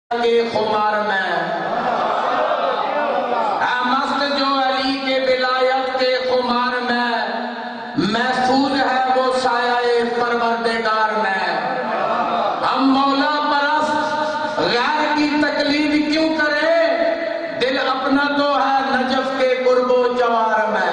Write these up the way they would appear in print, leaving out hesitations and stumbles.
کے خمار میں مست جو علی کے ولایت کے خمار میں محفوظ ہے وہ سایہ پروردگار میں۔ ہم مولا پرست غیر کی تقلید کیوں کریں، دل اپنا تو ہے نجف کے قرب و جوار میں۔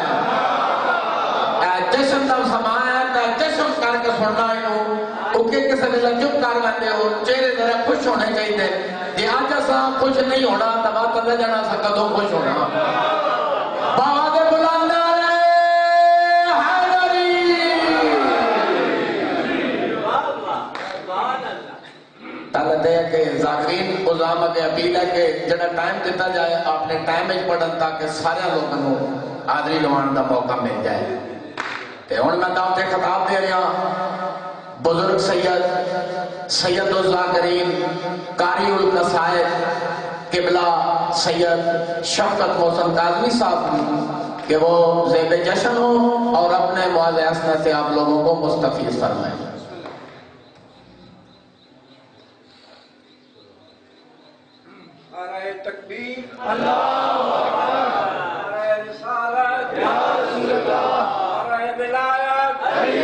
جشن دا سما ہے تے جشن کر کے سننا ہے اوکے کسی نے چپ کر بیٹھے ہو، چہرے ذرا خوش ہونے چاہیے۔ جی آج اسا خوش نہیں ہونا تو بات پتہ جانا اسا کدوں خوش ہونا۔ بابا دے بلند نعرے حیدری۔ طلب ہے کہ ذاکرین عظام کے اپیل ہے کہ جڑا ٹائم دیتا جائے آپ نے ٹائم میں پڑھن تاکہ سارے لوگوں کو حاضری لوان کا موقع مل جائے۔ تے ہن میں دعوت خطاب دے رہا بزرگ سید الذاکرین قاری القصائد قبلہ سید شفقت محسن کاظمی صاحب کہ وہ زیب جشن ہو اور اپنے معاذ حسنہ سے آپ لوگوں کو مستفیض فرمائیں۔ نعرہ تکبیر، نعرہ رسالت، نعرہ ولایت،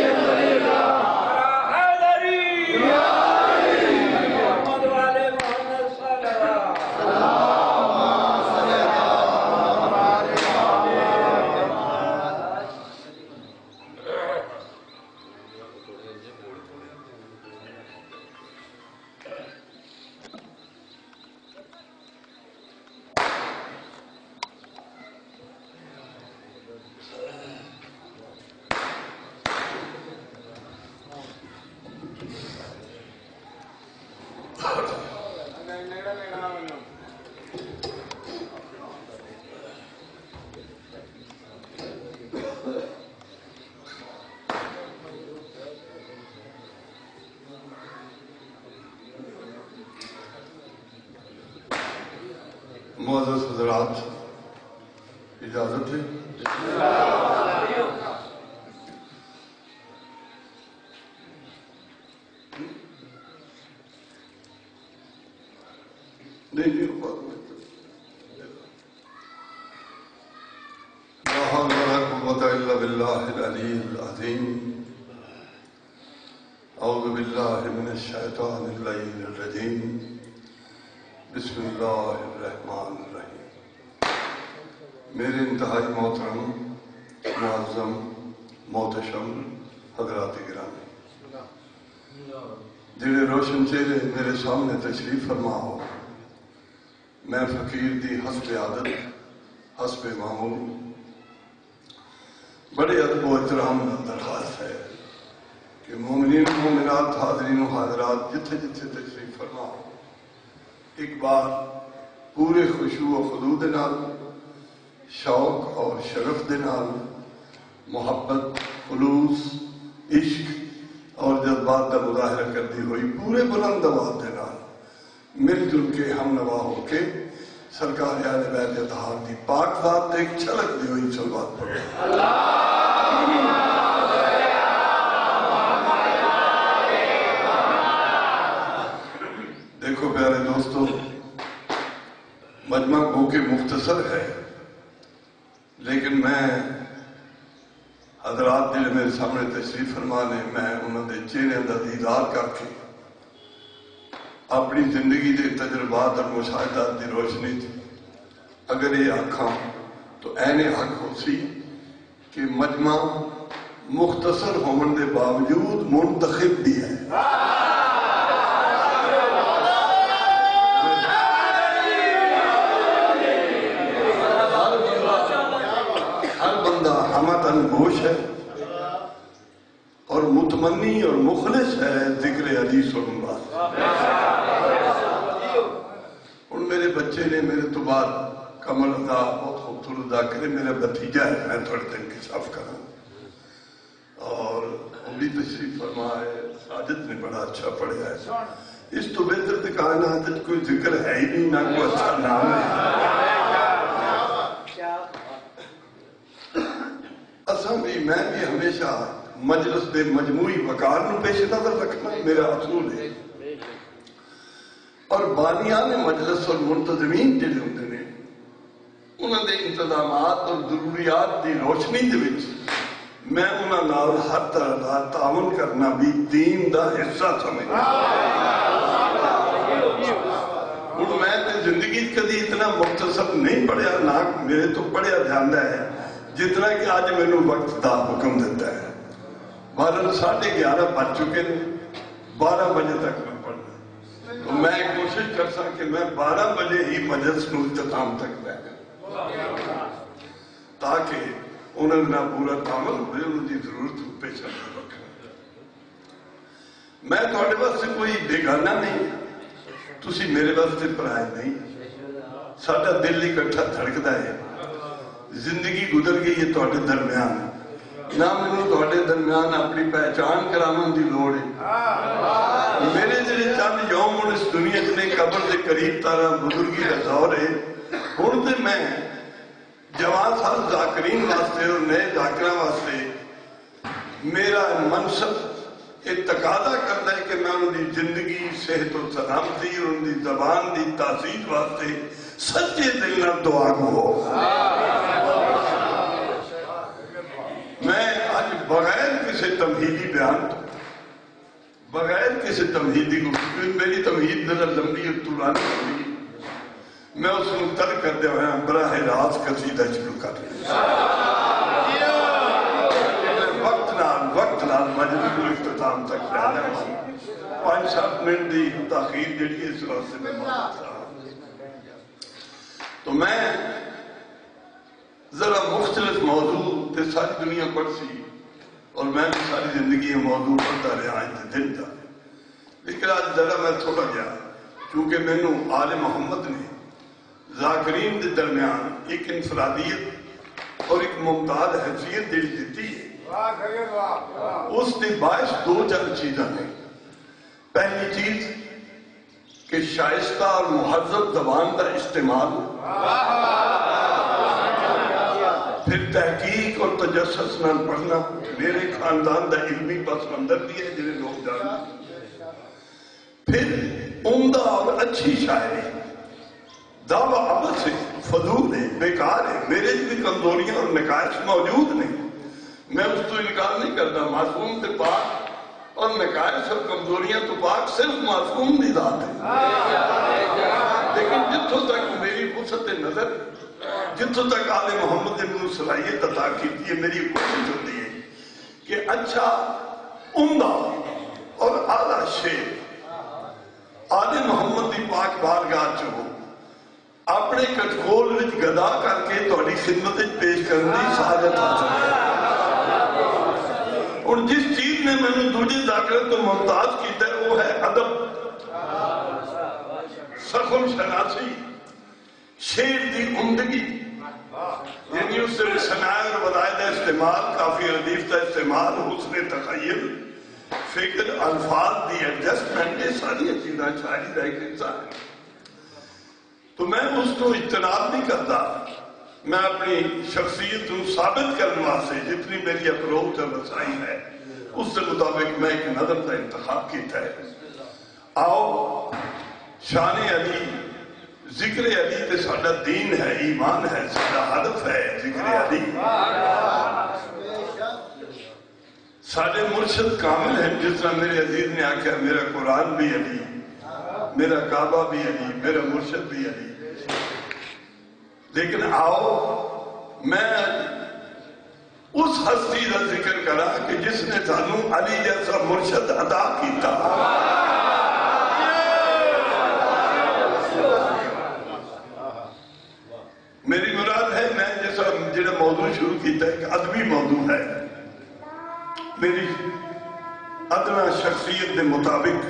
معزز حضرات اجازت ہے؟ نہیں لا حول ولا قوة الا باللہ العلی العظیم۔ اعوذ باللہ من الشیطان اللعین الرجیم۔ بسم اللہ الرحمن الرحیم۔ میرے انتہائی محترم معظم محتشم حضرات گرامی، جڑے روشن چہرے میرے سامنے تشریف فرما ہو، میں فقیر دی حسب عادت حسب معمول بڑے ادب و احترام کا درخواست ہے کہ مومنین و مومنات حاضرین و حاضرات جتھے جتھے تشریف فرما ہو ایک بار پورے خشوع و خضوع دے نال، شوق اور شرف دے نال، محبت، خلوص، عشق اور جذبات کا مظاہرہ کرتی ہوئی پورے بلند آواز دے نال مل جل کے ہم نوا ہو کے سرکار اہل بیت اطہار دی پاک ذات تے ایک چھلک دی ہوئی صلوات پڑھو۔ دیکھو پیارے دوستو، مجمع گو کے مختصر ہے، لیکن میں حضرات دل میرے سامنے تشریف فرمانے میں انہوں نے چہرے کا دیدار کر کے اپنی زندگی کے تجربات اور مشاہدات کی روشنی اگر یہ آکھاں تو این حق ہو سی کہ مجمع مختصر ہونے کے باوجود منتخب بھی ہے۔ گوش ہے اور متمنی اور مخلص ہے ذکر علی سنن واسطے۔ اور میرے بچے نے میرے تو بعد کمل ادا بہت خوبصورت ادا کرے، میرا بھتیجا ہے، میں تھوڑے دن کے صاف کروں اور وہ بھی تشریف فرما ہے، ساجد نے بڑا اچھا پڑھا ہے۔ اس تو بہتر تو کائنات کوئی ذکر ہے ہی نہیں، نہ کوئی اچھا نام ہے۔ میں بھی ہمیشہ مجلس دے مجموعی وقار نو پیش نظر رکھنا میرا اصول ہے۔ اور بانیان مجلس اور منتظمین جڑے ہوندے نے انہاں دے انتظامات اور ضروریات دی روشنی دے وچ میں انہاں نال ہر طرح دا تعاون کرنا بھی دین دا حصہ سمجھدا ہوں میں تے زندگی کدی اتنا مختصر نہیں پڑھیا نہ میرے تو پڑھیا جاندا ہے جتنا کہ آج میں نے وقت دا حکم دیتا ہے 11:30 بج چکے ہیں 12 بجے تک میں پڑھنا تو میں کوشش کر سا کہ میں 12 بجے ہی مجلس کو اختتام تک لے جاؤں تاکہ انہوں نے پورا تعامل ہوئے انہوں کی ضرورت پیش رکھنا میں تھوڑے واسطے کوئی بیگانہ نہیں تسی میرے واسطے پرائے نہیں ساڈا دل اکٹھا دھڑکدا ہے زندگی گزر گئی ہے تھوڑے درمیان نہ مینوں تھوڑے درمیان اپنی پہچان کراون دی لوڑ ہے میرے جڑے چند یوم ہن اس دنیا نے قبر دے قریب تارا بزرگی دا دور ہے ہن تے میں جوان سال ذاکرین واسطے اور نئے ذاکرہ واسطے میرا منصب یہ تقاضا کرتا ہے کہ میں انہوں دی زندگی صحت و سلامتی اور انہوں دی زبان دی تاثیر واسطے سچے دل نہ دعا ہو میں آج بغیر کسی تمہیدی بیان بغیر کسی تمہیدی کو میری تمہید ذرا لمبی اور طولانی ہوئی میں اس کو ترک کر دیا ہوں براہ راست قصیدہ شروع کر وقت نال مجلس کو اختتام تک رہنا ہے 5-7 منٹ دی تاخیر جڑی اس واسطے میں معذرت تھا تو میں ذرا مختلف موضوع تے ساری دنیا پڑھ سی اور میں بھی ساری زندگی موضوع پڑھتا رہا آج دن تھا لیکن آج ذرا میں تھوڑا گیا کیونکہ مینوں آل محمد نے ذاکرین دے درمیان ایک انفرادیت اور ایک ممتاز حیثیت دل دیتی ہے اس نے باعث 2 چیزیں ہیں پہلی چیز کہ شائستہ اور مہذب زبان کا استعمال پھر تحقیق اور تجسس نہ پڑھنا میرے خاندان دا علمی پس منظر بھی ہے جنہیں لوگ جانتے پھر عمدہ اور اچھی شاعری دعویٰ عمل سے فضول ہے بیکار ہے میرے بھی کمزوریاں اور نقائص موجود نہیں میں اس تو انکار نہیں کرتا معصوم سے پاک اور نقائص اور کمزوریاں تو پاک صرف معصوم دی ذات ہے لیکن جتوں تک میری وسعت نظر جتوں تک آل محمد نے مجھے صلاحیت عطا کی ہے میری کوشش ہوتی ہے کہ اچھا عمدہ اور اعلیٰ شعر آل محمد دی پاک بارگاہ چ ہو اپنے کٹکول وچ گدا کر کے تہاڈی خدمت وچ پیش کرنے دی سعادت حاصل ہے اور جس چیز نے میں نے دوجے ذاکرہ تو ممتاز کیتا ہے وہ ہے ادب سخن شناسی شعر دی عمدگی یعنی اس سے صنائع اور ودائع استعمال کافی ردیف کا استعمال حسن تخیل فکر الفاظ دی ایڈجسٹمنٹ یہ ساری چیزاں شاعری کا ایک حصہ ہے تو میں اس کو اجتناب نہیں کرتا میں اپنی شخصیت کو ثابت کرنے واسطے جتنی میری اپروچ اور رسائی ہے اس سے مطابق میں ایک نظر کا انتخاب کیتا ہے آؤ شان علی ذکر علی تے ساڈا دین ہے ایمان ہے ساڈا ہدف ہے ذکر علی ساڈے مرشد کامل ہیں جس طرح میرے عزیز نے آکھا میرا قرآن بھی علی میرا کعبہ بھی علی میرا مرشد بھی علی لیکن آؤ میں اس ہستی کا ذکر کرا کہ جس نے سانو علی جیسا مرشد عطا کیتا میری مراد ہے میں جیسا جڑا موضوع شروع کیتا ہے ایک ادبی موضوع ہے میری ادنا شخصیت کے مطابق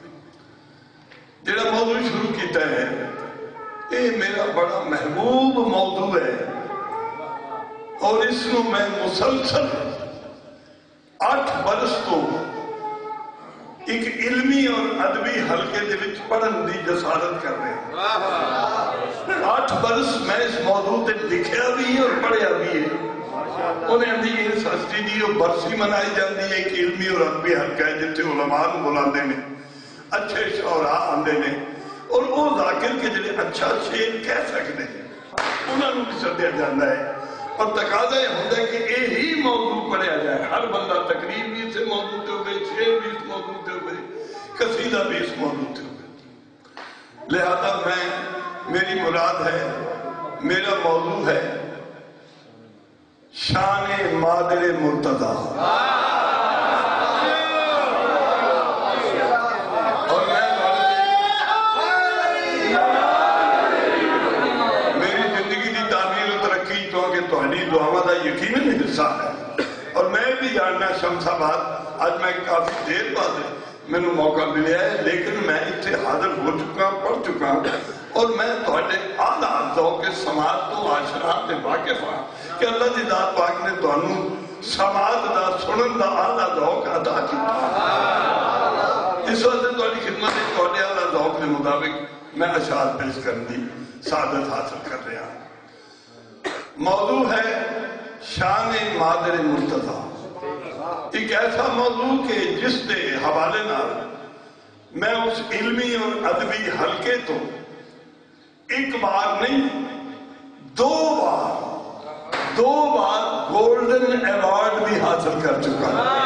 جڑا موضوع شروع کیتا ہے یہ میرا بڑا محبوب موضوع ہے اور اس کو میں مسلسل 8 برس تو ایک علمی اور ادبی حلقے دے وچ پڑھن دی جسارت کر رہے ہیں 8 برس میں اس موضوع تے لکھیا بھی اور پڑھیا بھی ہے انہیں اندھی اس ہستی دی اور برسی منائی جاندی ہے ایک علمی اور ادبی حلقہ ہے جتے علماء بلاندے نے اچھے شعراء آندے نے اور وہ ذاکر کے جڑے اچھا شعر کہہ سکتے ہیں انہوں نے بھی سدیا جاتا ہے، اور تقاضا یہ ہوتا ہے کہ یہی موضوع پڑھیا جائے، ہر بندہ تقریر بھی اسے موضوع تے ہوئے، شعر بھی اس موضوع تے ہوئے، قصیدہ بھی اس موضوع تے ہوئے۔ لہذا میری مراد ہے، میرا موضوع ہے شان مادر مرتضیٰ، اور میری زندگی کی تعمیر و ترقی تو کہ تہاڈی دعاواں دا یقیناً حصہ ہے، اور میں بھی جاننا شمس آباد آج میں کافی دیر بعد مینوں موقع ملیا ہے، لیکن میں اتنے حاضر ہو چکا، پڑھ چکا، اور میں تہاڈے اعلیٰ ذوق سماعت تو آشنا تے واقف ہاں کہ اللہ دی ذات پاک نے تانوں سماعت دا سنن دا اعلیٰ ذوق عطا کیتا۔ اس واسطے تہاڈی خدمت وچ تہاڈے اعلیٰ ذوق کے مطابق میں اشعار پیش کرن دی سعادت حاصل کر رہا ہوں۔ موضوع ہے شان مادر مرتضیٰ، ایک ایسا موضوع کہ جس دے حوالے نال میں اس علمی اور ادبی حلقے تو ایک بار نہیں دو بار گولڈن ایوارڈ بھی حاصل کر چکا ہوں۔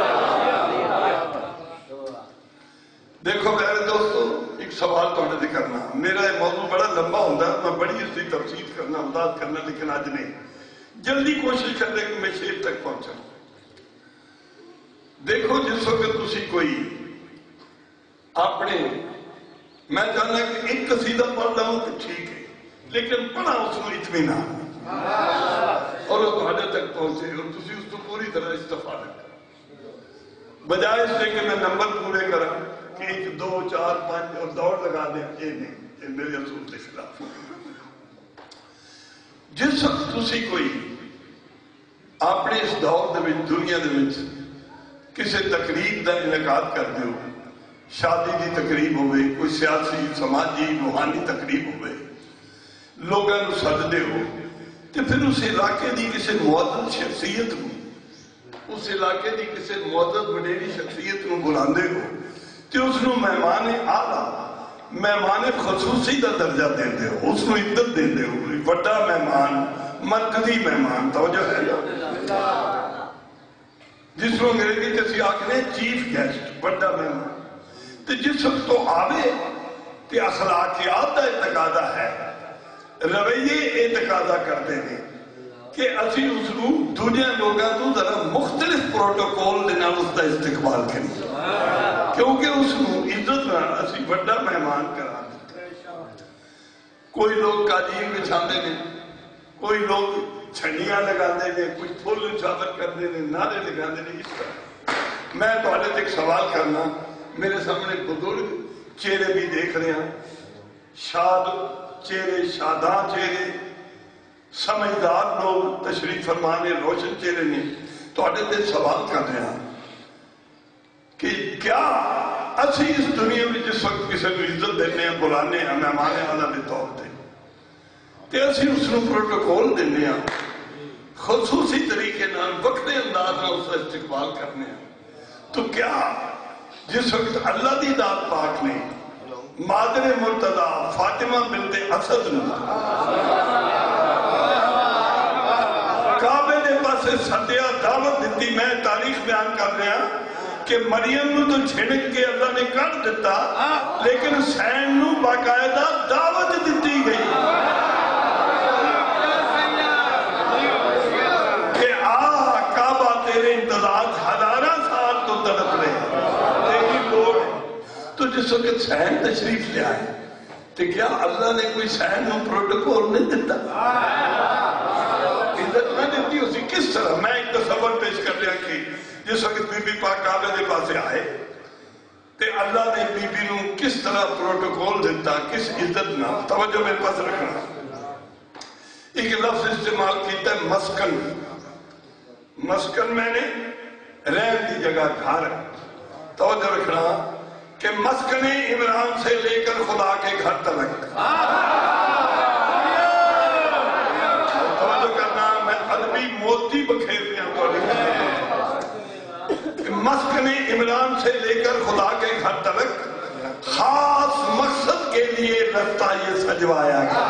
دیکھو میرے دوستو، ایک سوال تھوڑے سے کرنا، میرا یہ موضوع بڑا لمبا ہوتا ہے، میں بڑی اس کی تفصیل کرنا وضاحت کرنا، لیکن آج نہیں، جلدی کوشش کرنے کہ میں شیر تک پہنچا۔ دیکھو جس وقت تسی کوئی اپنے، میں چاہنا کہ ایک قصیدہ پڑھ رہا ہوں تو ٹھیک ہے، لیکن پڑھا اس کو اطمینان اور وہ تہاڈے تک پہنچے اور تسی اس کو پوری طرح استفادہ کرو، بجائے اس سے کہ میں نمبر پورے کرا کہ 1 2 4 5 اور دوڑ لگا دیں، یہ نہیں، یہ میرے اصول کے خلاف۔ جس وقت تسی کوئی اپنے اس دور دے وچ دنیا دے وچ کسی تقریب دا انعقاد کرتے ہو، شادی دی تقریب ہوئے، کوئی سیاسی سماجی روحانی تقریب ہوئے، لوگوں کو سدتے ہو، تو پھر اس علاقے دی کسی معزز شخصیت کو، اس علاقے دی کسی معزز وڈیری شخصیت کو بلاندے ہو، تو اس کو مہمان اعلیٰ، مہمان خصوصی دا درجہ دیندے ہو، اس کو عزت دیندے ہو، بڑا مہمان، مرکزی مہمان، توجہ ہے نا، جس کو انگریزی کسی آکھنے چیف گیسٹ، بڑا مہمان، تو جس وقت تو آوے کہ اخلاقیات دا تقاضا ہے، رویے تقاضا کرتے ہیں کہ اسی اس کو دنیا لوگاں تو ذرا مختلف پروٹوکول دینا اس کا استقبال کریں، کیونکہ اس کو عزت نہ اسی بڑا مہمان کرا دیتے۔ کوئی لوگ قالین بچھاندے نے، کوئی لوگ چھڑیاں لگاندے نے، کچھ پھول اچھاور کرتے ہیں، نعرے لگاندے نے، اس طرح۔ میں تو آلے ایک سوال کرنا، میرے سامنے بزرگ چہرے بھی دیکھ رہے ہیں، شاد چہرے، شاداں چہرے، سمجھدار لوگ تشریف فرمانے، روشن چہرے نے، تو آلے دے سوال کر رہے ہیں کہ کیا اسی اس دنیا میں جس وقت کسی کو عزت دینے ہیں، بلانے ہیں، مہمانے والا دے طور تے، کہ اسی اس کو پروٹوکول دینے ہیں، خصوصی طریقے نال وقت انداز میں اس کا استقبال کرنے ہیں، تو کیا جس وقت اللہ دی ذات پاک نے مادر مرتضیٰ فاطمہ بنت اسد نے کعبے دے پاسے سدیا دعوت دیتی، میں تاریخ بیان کر رہا کہ مریم نو تو چھڑک کے اللہ نے کر دیتا، لیکن حسین نو باقاعدہ دعوت دیتی گئی کہ آ کعبہ تیرے انتظار ہزاراں سال تو تڑپ رہے تیری لوڑ ہے۔ تو جس وقت حسین تشریف لے آئے تو کیا اللہ نے کوئی حسین نو پروٹوکول نہیں دیتا؟ عزت نہ دیتی اسی کس طرح؟ میں ایک تصور پیش کر لیا کہ جس وقت بی بی پاک کعبے دے پاسے آئے تو اللہ نے بی بی نو کس طرح پروٹوکول دیتا، کس عزت نہ، توجہ میرے پاس رکھنا۔ ایک لفظ استعمال کیتا ہے مسکن، مسکن میں نے رہن دی جگہ گھر، توجہ رکھنا کہ مسکن عمران سے لے کر خدا کے گھر تلک، توجہ کرنا، میں ادبی موتی بکھیر دیا مسکن عمران سے لے کر خدا کے گھر تلک خاص مقصد کے سجوایا گیا.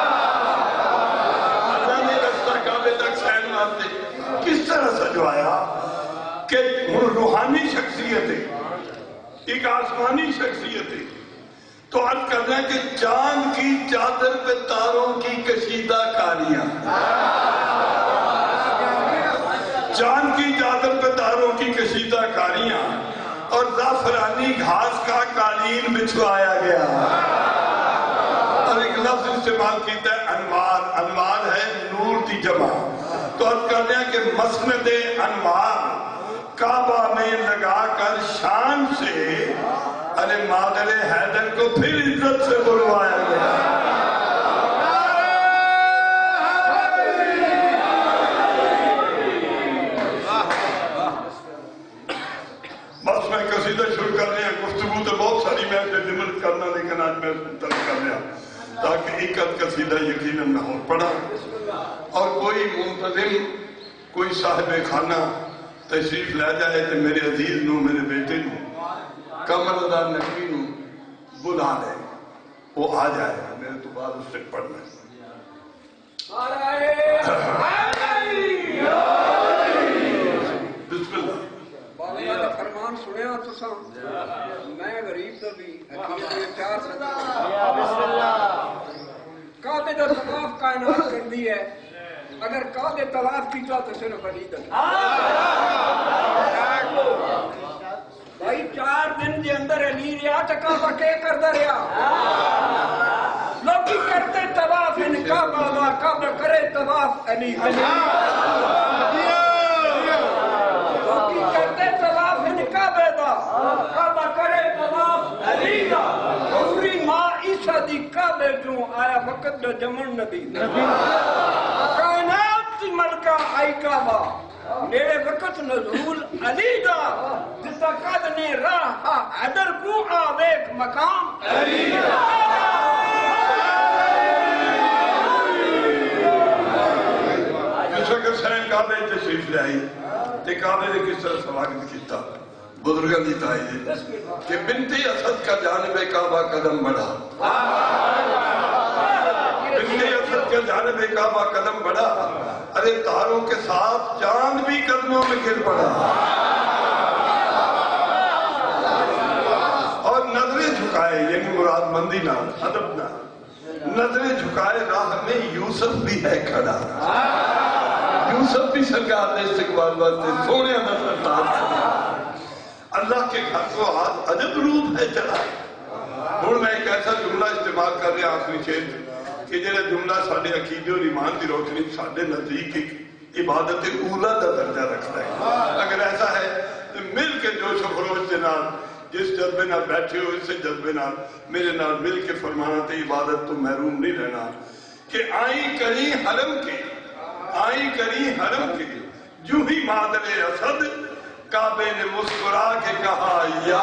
اللہ نے رستہ کعبے تک سین واسطے کس طرح سجوایا کہ روحانی شخصیت ہے، ایک آسمانی شخصیت ہے. تو عرض کرنا ہے کہ چاند کی چادر پہ تاروں کی کشیدہ کاریاں، چاند کی چادر پہ تاروں کی کشیدہ کاریاں اور زعفرانی گھاس کا قالین بچھوایا گیا. اور ایک لفظ استعمال کیتا ہے انوار. انوار ہے نور دی جمع. تو عرض کرنا ہے کہ مسند انوار کعبہ میں لگا کر شان سے مادر حیدر کو پھر عزت سے بلوایا گیا. بس میں قصیدہ شروع کر رہے ہیں. گفتگو تو بہت ساری میں سے نمت کرنا، لیکن آج میں ترک کر رہا تاکہ ایک قصیدہ یقیناً نہ ہو پڑا. اور کوئی منتظم، کوئی صاحب خانہ تشریف لے جائے تو میرے عزیز نو، میرے بیٹے نو، کمر رضا نقوی نو بلا لے، وہ آ جائے گا. میرے تو بعد اس سے پڑھنا ہے. بسم اللہ. بابا دا فرمان سنیا تساں، میں غریب دا بھی حقیقت چار سکتا. کعبے دا طواف کائنات کر دی ہے، اگر کعبے طواف کیتا تو صرف علی دا. بھائی 4 دن دے اندر علی رہا تو کعبہ کے کردا رہا؟ لوگ کرتے طواف ان کعبہ دا، کعبہ کرے طواف علی دا. لوگ کرتے طواف ان کعبہ دا، کعبہ کرے طواف علی دا. حضوری ماں عیسیٰ دی کعبے کیوں آیا وقت دا جمن نبی. کائنات دی ملکہ آئی کعبہ، میرے وقت نزول علی دا. جتا قد نے راہ حیدر کو آویک مقام علی دا. جس وقت حسین کعبے تشریف لے آئی تے کعبے نے کس طرح سواگت کیتا بزرگاں دی تائید کہ بنت اسد کا جانب کعبہ قدم بڑھا. بنت اسد کا جانب کعبہ قدم بڑھا. ارے تاروں کے ساتھ چاند بھی قدموں میں گر پڑا. اور نظریں جھکائے، یعنی مراد مندی نہ ادب نہ، نظریں جھکائے راہ میں یوسف بھی ہے کھڑا. یوسف بھی سرکار نے استقبال واسطے سونے نظر تار. اللہ کے گھر کو آج عجب روپ ہے چلا. ہوں میں ایک ایسا جملہ استعمال کر رہا آخری شیر کہ جڑا جملہ ساڈے عقیدے اور ایمان کی روشنی ساڈے نزدیک ایک عبادت اولا کا درجہ رکھتا ہے. اگر ایسا ہے تو مل کے جوش و خروش کے نال جس جذبے نال بیٹھے ہو، اسے جذبے نال میرے نال مل کے فرمانا تے عبادت تو محروم نہیں رہنا کہ آئی کری حرم کے، آئی کری حرم کے جو ہی مادر اسد کعبے نے مسکرا کے کہا یا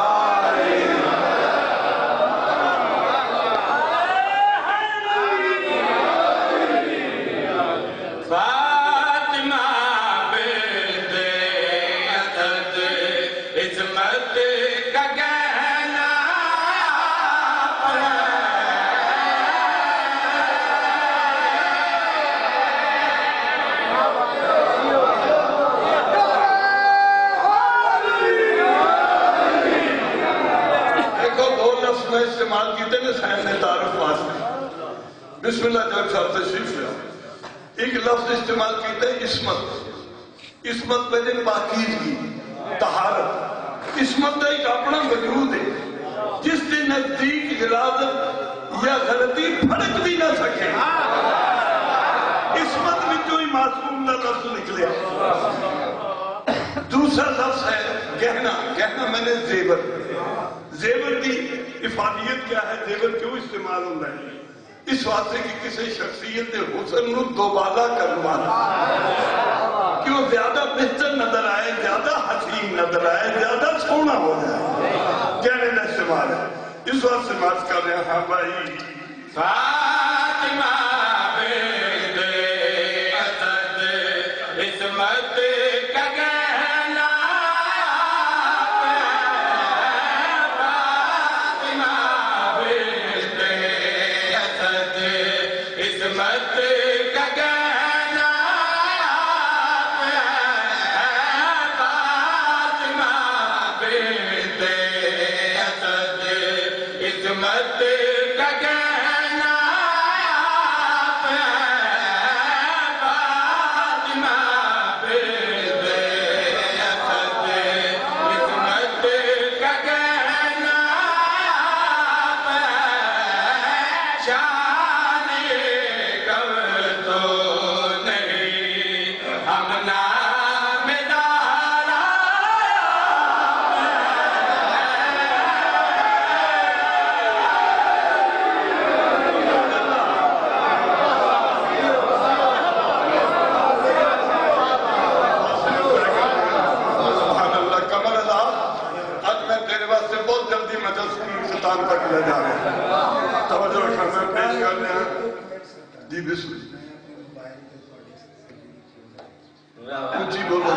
استعمال کیتے ہیں سائن نے تعارف واسطے. بسم اللہ جب صاحب تشریف لیا. ایک لفظ استعمال کیتے ہیں عصمت. عصمت پہلے پاکیزگی، طہارت. عصمت کا ایک اپنا وجود ہے جس کے نزدیک غلاظت یا غلطی پھڑک بھی نہ سکے. عصمت میں جو ہی معصوم کا لفظ نکلے. دوسرا لفظ ہے گہنا. گہنا میں نے زیور. زیور کی افادیت کیا ہے؟ زیور کیوں استعمال ہوتا ہے؟ اس واسطے کہ کسی شخصیت حسن نو دوبالا کروانا کہ وہ زیادہ بہتر نظر آئے، زیادہ حسین نظر آئے، زیادہ سونا ہو جائے. کہنے کا استعمال ہے. اس واسطے بات کر رہے ہیں. ہاں بھائی فاطمہ بنت اسد عصمت کا گہنا. فاطمہ بنت اسد مقام تک لے جا رہے ہیں. توجہ رکھنا میں پیش کر رہے ہیں. جی بسم اللہ. اونچی بولو.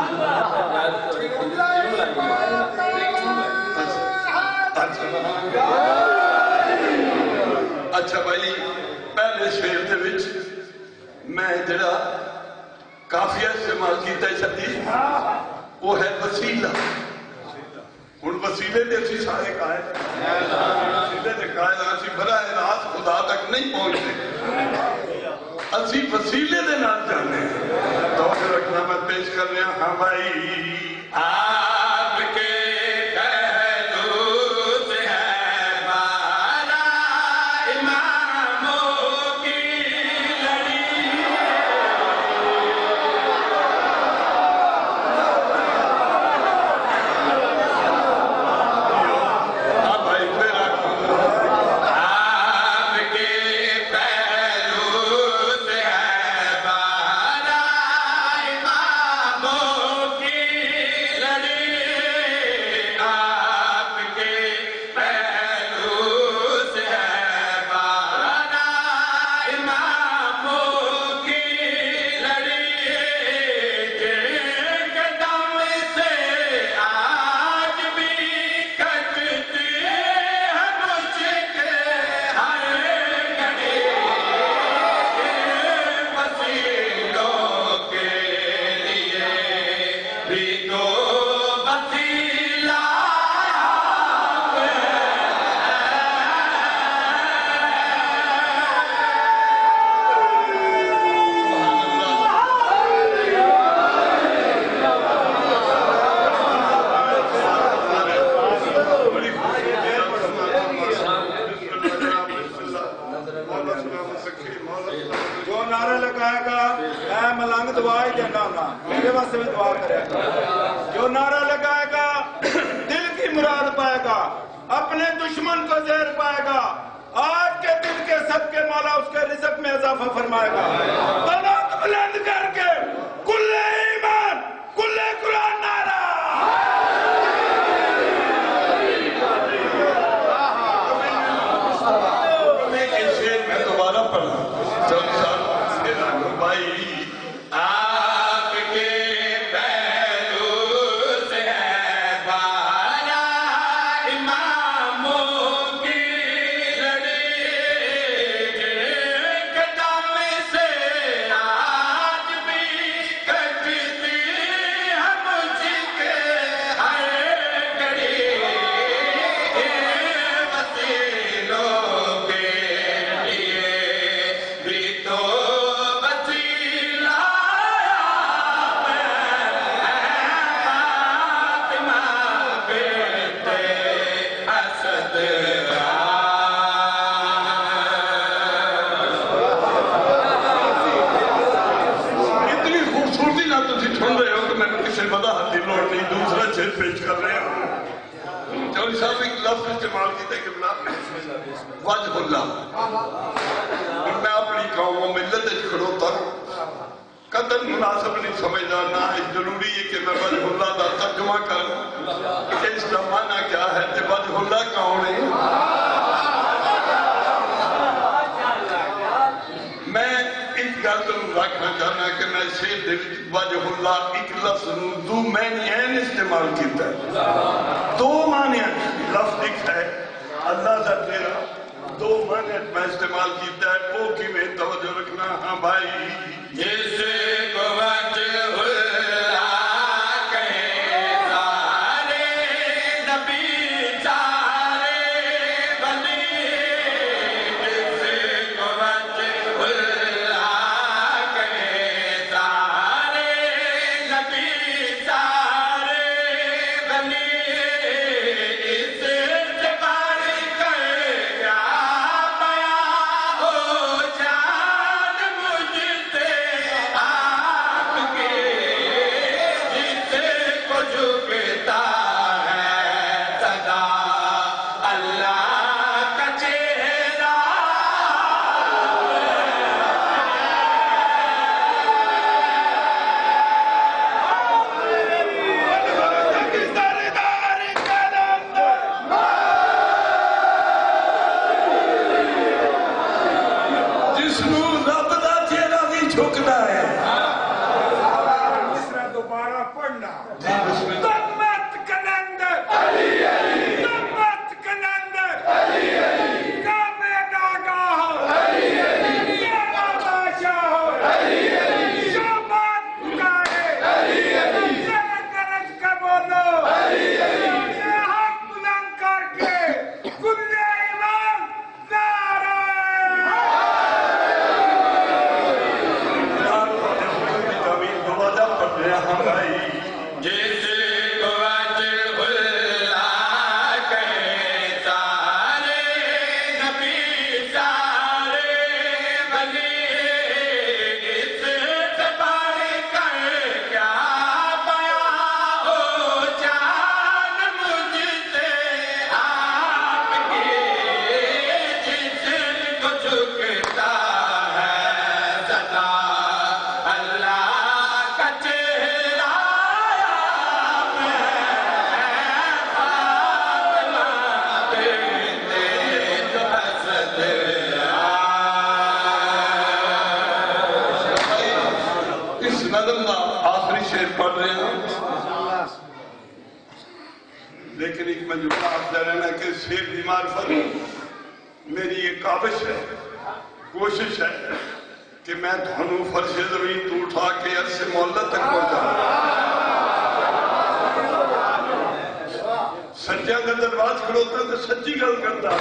اچھا بھائی پہلے شعر دے وچ میں جڑا کافیہ استعمال کیتا ہے شدید وہ ہے وسیلہ. ہن وسیلے دے اسی سارے قائل وسیلے دے قائل اسی براہ راست خدا تک نہیں پہنچتے, اسی وسیلے دے نال جانے. توجہ رکھنا میں پیش کر رہا ہاں بھائی. آپ کے جو نعرہ لگائے گا دل کی مراد پائے گا, اپنے دشمن کو زہر پائے گا, آج کے دن کے صدقے مولا اس کے رزق میں اضافہ فرمائے گا. بلند بلند کر کے کل ایمان کل قرآن نعرہ. میں دوبارہ پڑھا بھائی. پیش کر رہے ہیں چوری صاحب ایک لفظ استعمال کیتا ہے کہ وجہ اللہ. میں اپنی قوم و ملت کھڑوتا قدر مناسب نہیں سمجھنا, نہ ضروری ہے کہ میں وجہ اللہ دا ترجمہ کروں کہ اس کا معنی کیا ہے کہ وجہ اللہ کون ہے. میں اس گل کو رکھنا چاہنا کہ میں شعر دے وجہ اللہ ایک لفظ دو معنی استعمال کیتا ہے. دو معنی لفظ ایک ہے اللہ کا تیرا, دو معنی میں استعمال کیتا ہے. وہ کی میں توجہ رکھنا ہاں بھائی. جیسے کو وجہ اللہ کہے سارے نبی چارے بلی, جیسے کو وجہ اللہ کہے سارے نبی چارے بلی, اس جبار کر کیا بیان ہو پڑھ رہے ہیں، لیکن ایک میں جملہ آپ دے رہنا کہ شیر دی معرفت میری یہ کاوش ہے، کوشش ہے کہ میں دھنوں فرش زمین تو اٹھا کے عرص مولا تک پہنچا سچیاں کا درواز کھڑوتا تو سچی گل کرتا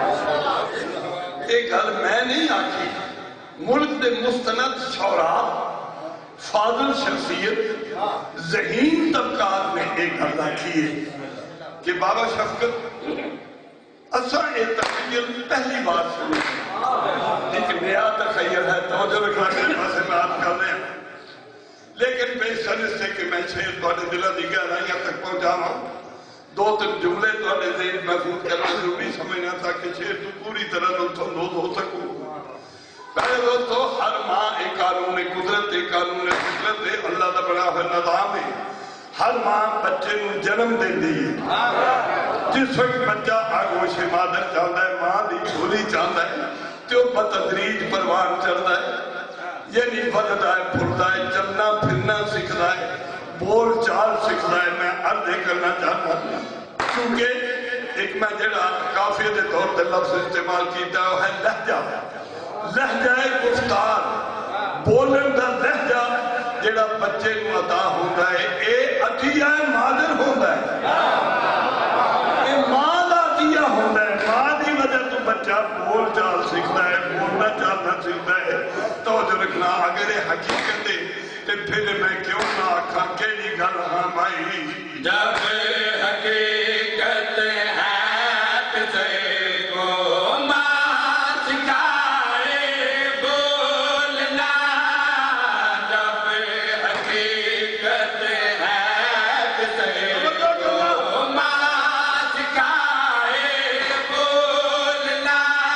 ایک گل میں نہیں آکی ملک دے مستند شعراء فاضل شخصیت ذہین طبقات میں ایک گل آکی ہے کہ بابا شفقت اصلا ایک تخیل پہلی بار سنی ایک نیا تخیل ہے توجہ رکھنا میرے پاس میں آپ کر رہے ہیں لیکن بے شر اس سے کہ میں شیر توڑے دلہ دی گہرائیاں تک پہنچا ہوں دو تین جملے توڑے ذہن محفوظ کرنا ضروری سمجھنا تھا کہ شیر تو پوری طرح لطفاندوز ہو سکوں پہلے دوستو ہر ماں ایک قانون قدرت ایک قانون فطرت ہے اللہ دا بڑا ہے نظام ہے ہر ماں بچے نو جنم دے دی جس وقت بچہ آگوش مادر چاہتا ہے ماں دی جھولی چاہتا ہے تو بتدریج پروان چلتا ہے یعنی بدتا ہے پھرتا ہے چلنا پھرنا سکھتا ہے بول چال سکھتا ہے میں عرض کرنا چاہتا ہوں کیونکہ ایک میں جڑا کافیہ دے طور پر لفظ استعمال کیتا ہے وہ ہے لہجہ لہجہ گفتار بولن دا لہجہ جڑا بچے کو عطا ہوتا ہے اے عطیہ مادر ہوتا ہے اے ماں دا عطیہ ہوتا ہے ماں دی وجہ تو بچہ بول چال سکھتا ہے بولنا چالنا سکھتا ہے توجہ رکھنا اگر یہ حقیقت ہے تو پھر میں کیوں نہ آکھاں کیلی گل ہاں بھائی جب حقیقت ہے کسے کو ماں سکھائے بولنا جب حقیقت ہے کسے کو ماں سکھائے بولنا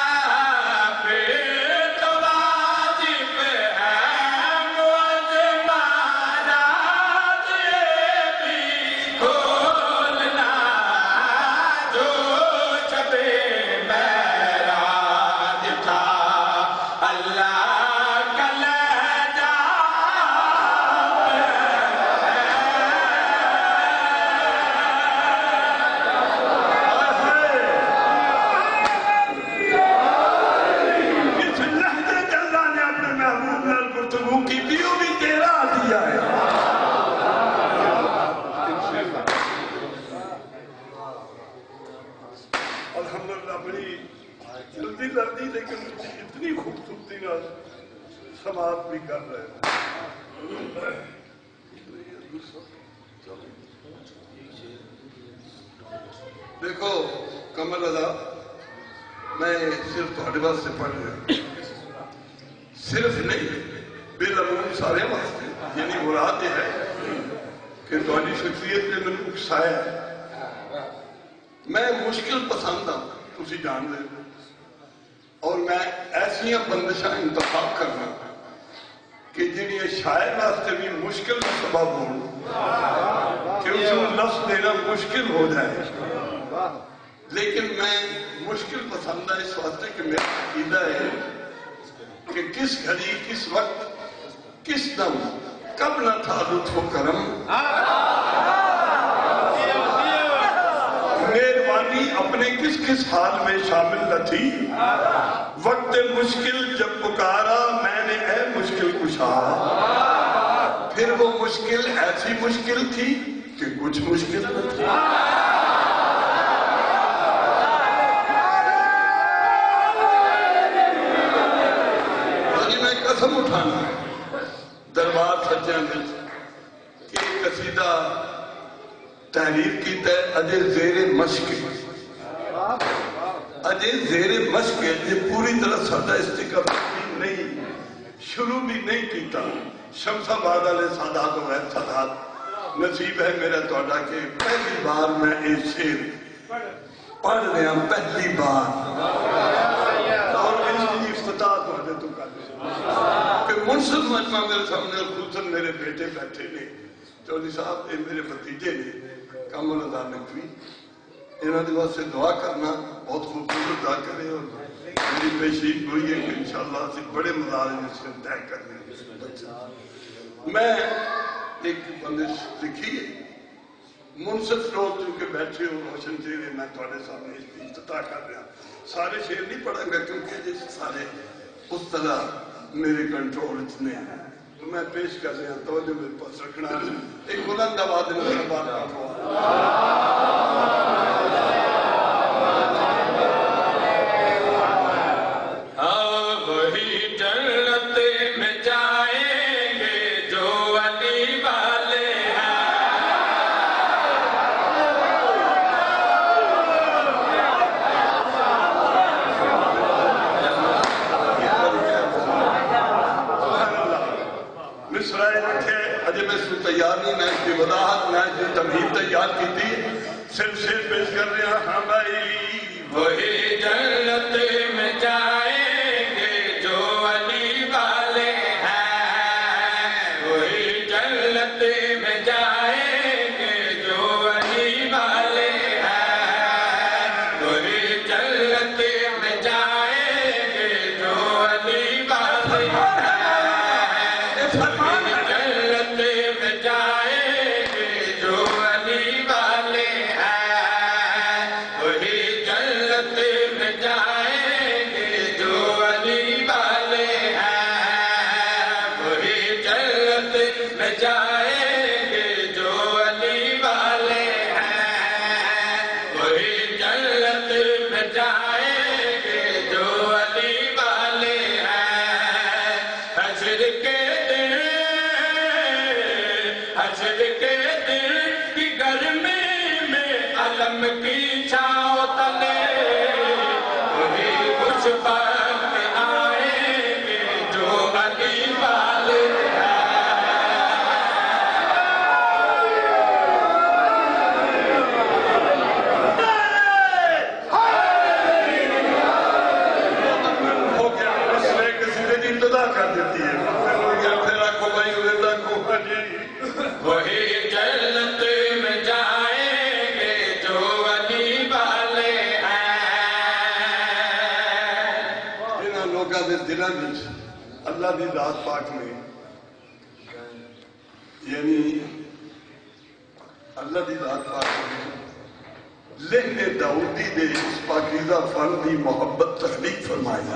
پھر تو واجب ہے الحمدللہ بڑی جلدی لردی لیکن اتنی خوبصورتی نہ سماعت بھی کر رہے ہیں دیکھو کمر رضا میں صرف تھوڑے بات سے پڑھ رہا ہوں صرف نہیں بالعموم سارے واسطے یعنی مراد یہ ہے کہ تھوڑی شخصیت نے میں نے اکسایا ہے میں مشکل پسند ہوں تسی جان دے اور میں ایسیاں بندشاں انتخاب کرنا کہ جنہیں شاعر واسطے بھی مشکل کا سبب ہو کہ اس کو لفظ دینا مشکل ہو جائے لیکن میں مشکل پسند ہے اس واسطے کہ میرا عقیدہ ہے کہ کس گھڑی کس وقت کس دم کب نہ تھا لطف و کرم مہربانی اپنے کس کس حال میں شامل نہ تھی وقت مشکل جب پکارا میں نے اے مشکل کشا پھر وہ مشکل ایسی مشکل تھی کہ کچھ مشکل نہ تھی میں قسم اٹھانا دربار سجیاں دل کہ قصیدہ تحریر کی تے اجے زیر مشق اجے زیر مشق یہ پوری طرح سادہ استقامت نہیں شروع بھی نہیں کیتا شمس آباد علیہ سادات و غیر سادات نصیب ہے میرا توڑا کہ پہلی بار میں ایک شعر پڑھ رہا ہوں پہلی بار اور اس کی افتتاح توڑے تو کر کہ منصف مجمع میرے سامنے خصوصاً میرے بیٹے بیٹھے نے چودھری صاحب یہ میرے بھتیجے نے کامل ادا نقوی انہوں نے واسطے دعا کرنا بہت خوبصورت ادا کرے اور میری پیشی ہوئی ہے کہ انشاءاللہ سے بڑے مظاہر اس سے طے کرنے میں ایک بندش لکھی ہے منصف لوگ چونکہ بیٹھے ہو روشن چہرے میں تھوڑے سامنے افتتاح کر رہا سارے شعر نہیں پڑھیں گا کیونکہ جیسے سارے اس طرح میرے کنٹرول اتنے ہیں تو میں پیش کر رہا توجہ میرے پاس رکھنا ایک بلند آواز میں بات کر تیار نہیں میں اس کی وضاحت میں اس کی تمہید تیار کی تھی صرف شعر پیش کر رہے ہیں ہاں بھائی وہی جنت میں جائیں گے جو علی والے ہیں وہی جنت میں جائیں گے جو علی والے ہیں وہی جنت میں جائیں گے جو علی والے ہیں کی چھاؤ تلے وہی کچھ وقت آئیں گے جو علی والے ہو گیا اس میں کسی نے ابتدا کر دیتی ہے ہو گیا پھر آنکھوں بھائی ہوئے تاکوں وہی جنت میں جائیں گے جو علی والے ہیں انہاں لوگاں دے دلاں وچ اللہ دی ذات پاک میں یعنی اللہ دی ذات پاک میں لہن داؤدی دے اس پاکیزہ فن دی محبت تخلیق فرمائی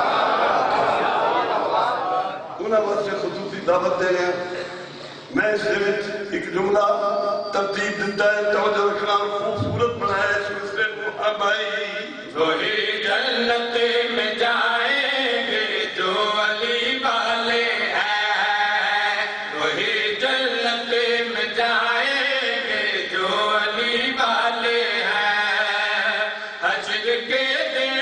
انہاں واسطے خصوصی دعوت دے رہے ہیں میں اس وچ ایک جملہ ترتیب دیتا ہے توجہ رکھنا اور خوبصورت بنایا ہے اس مصرے کو بھائی وہی جنت میں جائیں گے جو علی والے ہیں وہی جنت میں جائیں گے جو علی والے ہیں حشر کے دن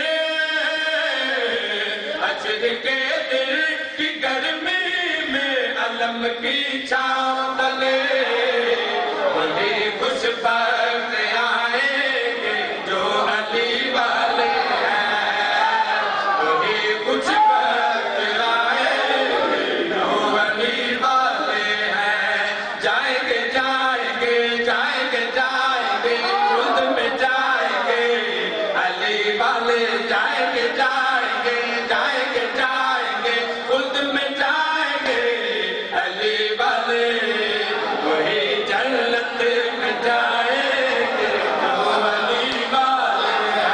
کی گرمی میں علم کی چھاؤ تلے وہی خوش بخت آئیں گے جو علی والے ہیں وہی کچھ بخت آئیں گے جو علی والے ہیں جائیں گے جائیں گے جائیں گے جائیں گے خود میں جائیں گے علی والے جائیں گے جائیں گے جائیں گے جائیں گے خود میں جائیں گے علی والے وہی جنت میں جائیں گے جو علی والے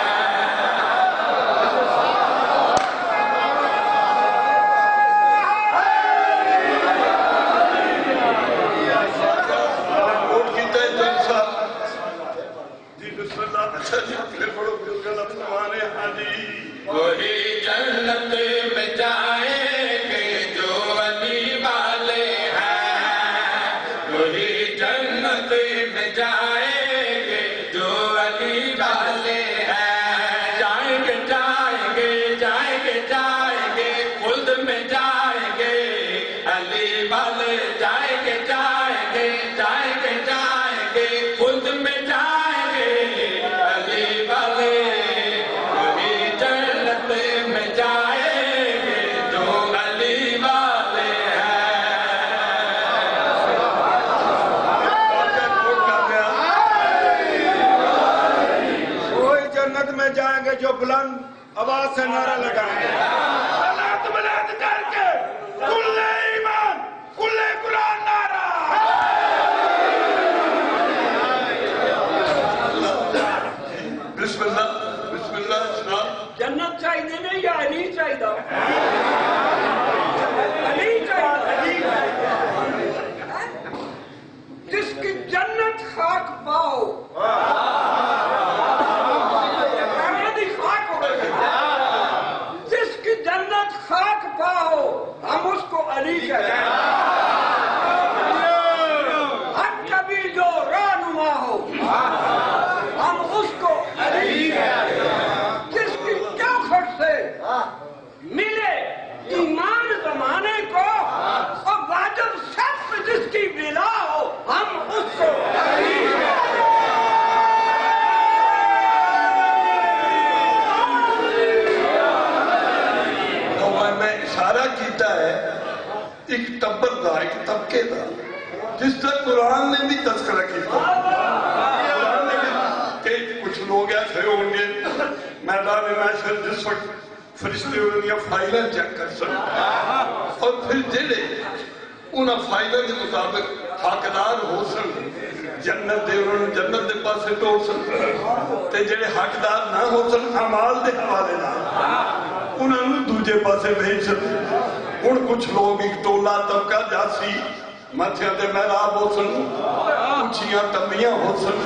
نوٹ کیتا ہے جلسہ جی بسم اللہ اچھا جی پھر بڑو بزرگ لفظ ہمارے ہاں جی وہی جنت میں جائیں گے جو علی والے ہیں وہی جنت میں جائیں گے جو علی والے ہیں جائیں گے جائیں گے جائیں گے جائیں گے خلد میں جائیں گے علی والے جائیں گے جائیں گے جائیں گے جائیں گے خلد میں جائیں گے علی والے وہی جنت میں جائیں گے جو علی والے وہی جنت میں جائیں گے جو بلند آواز سے نعرہ لگائیں گے بلند بلند کر کے کل ایمان کل قرآن نعرہ علی کہتے ہیں ہر کبھی جو رہنما ہو ہم اس کو علی کہتے ہیں جس کی چوکھٹ سے ملے ایمان زمانے کو اور واجب سب جس کی بلا ہو ہم اس کو علی کہتے ہیں اشارہ کیتا ہے ایک ٹبر دا ایک طبقے دا جس طرح قرآن نے بھی تذکرہ کیتا قرآن نے بھی کہ کچھ لوگ ایسے ہوں گے میدان محشر جس وقت فرشتے انہیں فائلیں چیک کر سکتے اور پھر جڑے انہاں فائلیں کے مطابق حقدار ہو سن جنت دے انہوں جنت دے پاسے توڑ سن تے جڑے حقدار نہ ہو سن اعمال دے حوالے نہ انہوں نے دوجے پاسے بھیج سکتے ان کچھ لوگ ایک ٹولا طبقہ جاسی ماتھیاں دے محراب ہو سن اچھیاں تمیاں ہو سن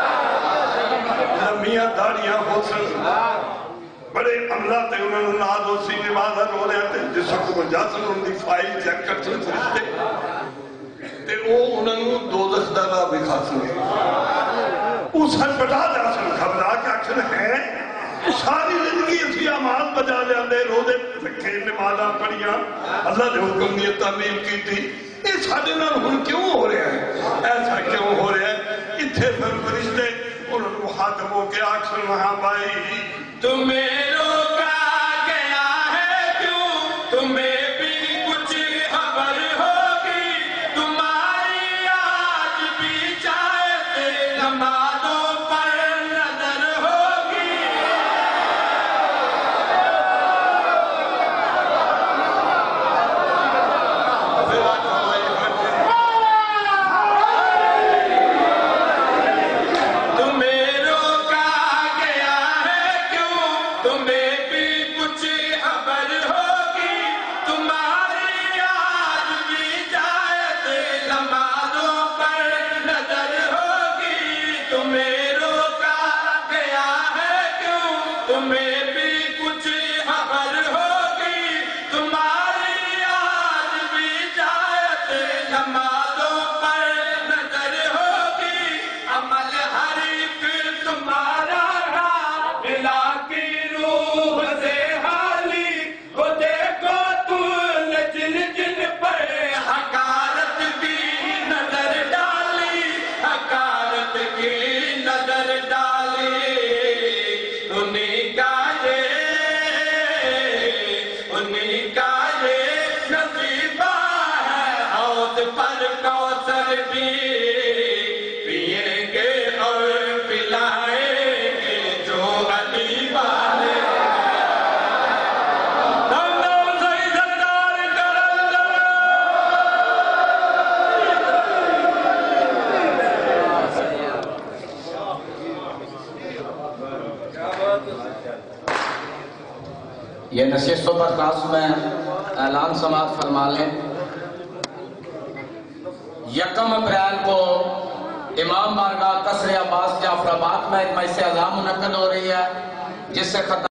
لمیاں داڑیاں ہو سن بڑے عملہ تے انہوں نے ناز ہو سی نمازہ رو رہے تھے جس وقت کو جا سن ان دی فائل چیک کر سن فرشتے تے وہ انہوں نے دوزخ دا راہ بکھا سن اس ہن بڑا جا سن خبرہ کے اکثر ہیں ساری زندگی اسی آمال بجا لے آنے روزے رکھے نمازاں پڑھیاں اللہ نے حکم دیئے تعمیل کی تھی یہ سارے نال ہن کیوں ہو رہے ہیں ایسا کیوں ہو رہے ہیں اتھے پر فرشتے انہوں نے محاکم ہو کے آکسن وہاں بائی تمہیں روکا گیا ہے کیوں تمہیں بھی کچھ خبر ہوگی تمہاری آج بھی چاہتے نمازوں پر نظر ہوگی تمہیں روکا گیا ہے کیوں تمہیں بھی کچھ خبر ہوگی تمہاری آج بھی جائے نمازوں پر نظر ہوگی تمہیں روکا گیا ہے کیوں تمہیں بھی کچھ خبر ہوگی تمہاری آج بھی جائے نمازوں پر نظر ہوگی عمل ہر ایک تمہارا رہا بلا کی روح سے حالی کو دیکھو تم نے جن جن پر حقارت کی نظر ڈالی حقارت کی نظر ڈالی انہیں کا یہ نصیبہ ہے حوض پر کوثر بھی پئیں گے اور پلائیں گے جو علی والے دم صحیح سردار کرندر یہ نشستوں پر کلاس میں اعلان سماعت فرما لیں یکم اپریل کو امام بارگاہ قصر عباس جعفر آباد میں ایک مجلس اعظام منعقد ہو رہی ہے جس سے